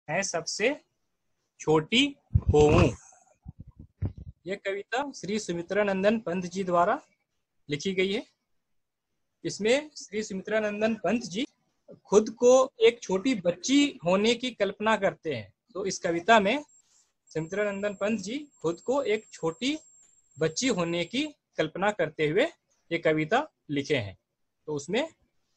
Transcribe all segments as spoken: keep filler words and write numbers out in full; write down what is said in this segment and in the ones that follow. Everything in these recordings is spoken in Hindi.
मैं सबसे छोटी हूँ। यह कविता श्री सुमित्रानंदन पंत जी द्वारा लिखी गई है। इसमें श्री सुमित्रानंदन पंत जी खुद को एक छोटी बच्ची होने की कल्पना करते हैं। तो इस कविता में सुमित्रानंदन पंत जी खुद को एक छोटी बच्ची होने की कल्पना करते हुए ये कविता लिखे हैं। तो उसमें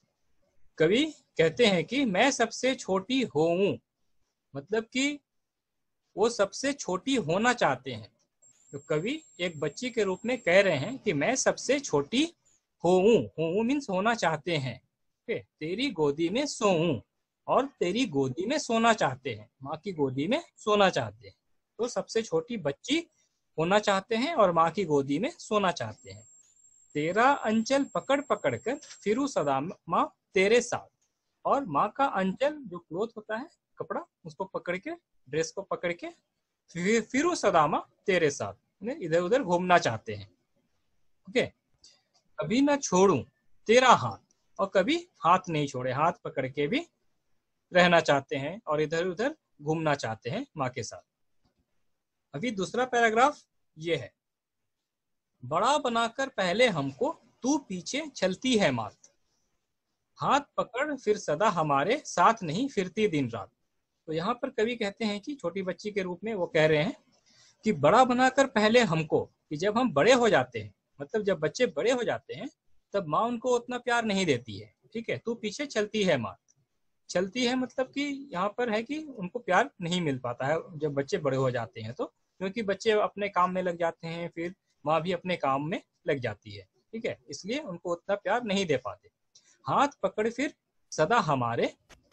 कवि कहते हैं कि मैं सबसे छोटी हूँ, मतलब कि वो सबसे छोटी होना चाहते हैं। तो कवि एक बच्ची के रूप में कह रहे हैं कि मैं सबसे छोटी हूँ। हूँ मीन्स होना चाहते हैं। तेरी गोदी में सोऊं, और तेरी गोदी में सोना चाहते हैं, माँ की गोदी में सोना चाहते हैं। तो सबसे छोटी बच्ची होना चाहते हैं और माँ की गोदी में सोना चाहते हैं। तेरा अंचल पकड़ पकड़ कर फिरू सदा माँ तेरे साथ। और माँ का अंचल जो क्लोथ होता है, कपड़ा, उसको पकड़ के, ड्रेस को पकड़ के फिर फिरू सदा माँ तेरे साथ, इधर उधर घूमना चाहते हैं। ओके, कभी ना छोड़ूं तेरा हाथ, और कभी हाथ नहीं छोड़े, हाथ पकड़ के भी रहना चाहते हैं और इधर उधर घूमना चाहते हैं माँ के साथ। अभी दूसरा पैराग्राफ ये है, बड़ा बनाकर पहले हमको तू पीछे चलती है मात, हाथ पकड़ फिर सदा हमारे साथ नहीं फिरती दिन रात। तो यहाँ पर कवि कहते हैं कि छोटी बच्ची के रूप में वो कह रहे हैं कि बड़ा बनाकर पहले हमको, कि जब हम बड़े हो जाते हैं, मतलब जब बच्चे बड़े हो जाते हैं तब माँ उनको उतना प्यार नहीं देती है। ठीक है, तू पीछे चलती है माँ, चलती है मतलब कि यहाँ पर है कि उनको प्यार नहीं मिल पाता है जब बच्चे बड़े हो जाते हैं। तो क्योंकि बच्चे अपने काम में लग जाते हैं, फिर माँ भी अपने काम में लग जाती है। ठीक है, इसलिए उनको उतना प्यार नहीं दे पाते। हाथ पकड़ फिर सदा हमारे,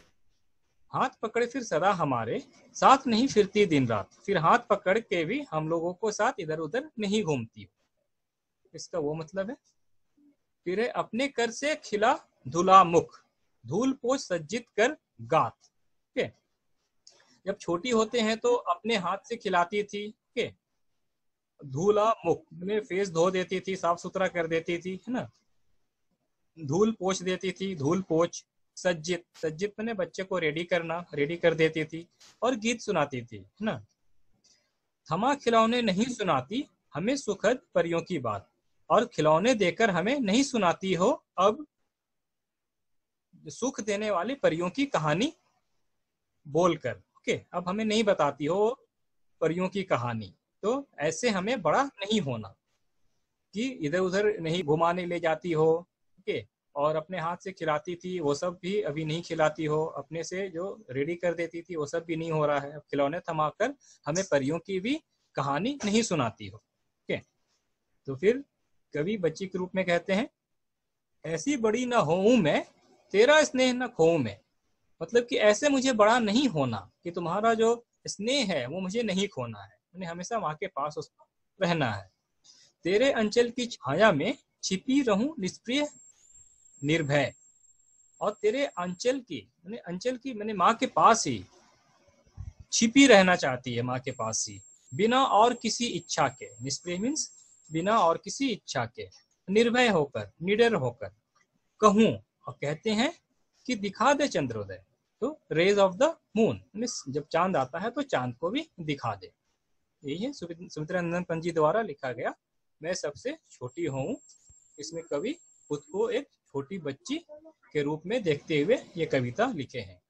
हाथ पकड़े फिर सदा हमारे साथ नहीं फिरती दिन रात, फिर हाथ पकड़ के भी हम लोगों को साथ इधर उधर नहीं घूमती। इसका वो मतलब है, फिर है अपने कर से खिला धुला मुख, धूल पोछ सज्जित कर गात। के जब छोटी होते हैं तो अपने हाथ से खिलाती थी, के धूला मुख में फेस धो देती थी, साफ सुथरा कर देती थी, है ना। धूल पोछ देती थी, धूल पोछ, सज्जित, सज्जित मैंने बच्चे को रेडी करना, रेडी कर देती थी, और गीत सुनाती थी, है ना। थमा खिलौने नहीं सुनाती हमें सुखद परियों की बात, और खिलौने देकर हमें नहीं सुनाती हो अब सुख देने वाली परियों की कहानी बोलकर। ओके, अब हमें नहीं बताती हो परियों की कहानी। तो ऐसे हमें बड़ा नहीं होना, कि इधर उधर नहीं घुमाने ले जाती हो, ओके, और अपने हाथ से खिलाती थी वो सब भी अभी नहीं खिलाती हो, अपने से जो रेडी कर देती थी वो सब भी नहीं हो रहा है। अब खिलौने थमाकर हमें परियों की भी कहानी नहीं सुनाती हो। ओके, तो फिर कवि बच्ची के रूप में कहते हैं, ऐसी बड़ी न होऊं मैं तेरा स्नेह न खोऊं मैं, मतलब कि ऐसे मुझे बड़ा नहीं होना कि तुम्हारा जो स्नेह है वो मुझे नहीं खोना है, मैंने हमेशा वहां के पास उसको रहना है। तेरे अंचल की छाया में छिपी रहूं निष्प्रिय निर्भय, और तेरे अंचल की, मैंने अंचल की मैंने माँ के पास ही छिपी रहना चाहती है, माँ के पास ही, बिना और किसी इच्छा के, निष्प्रिय मीन्स बिना और किसी इच्छा के, निर्भय होकर, निडर होकर कहूं, और कहते हैं कि दिखा दे चंद्रोदय, तो rise of the moon, means जब चांद आता है तो चांद को भी दिखा दे। यही है सुमित्रानंदन पंत जी द्वारा लिखा गया मैं सबसे छोटी हूँ। इसमें कवि खुद को एक छोटी बच्ची के रूप में देखते हुए ये कविता लिखे हैं।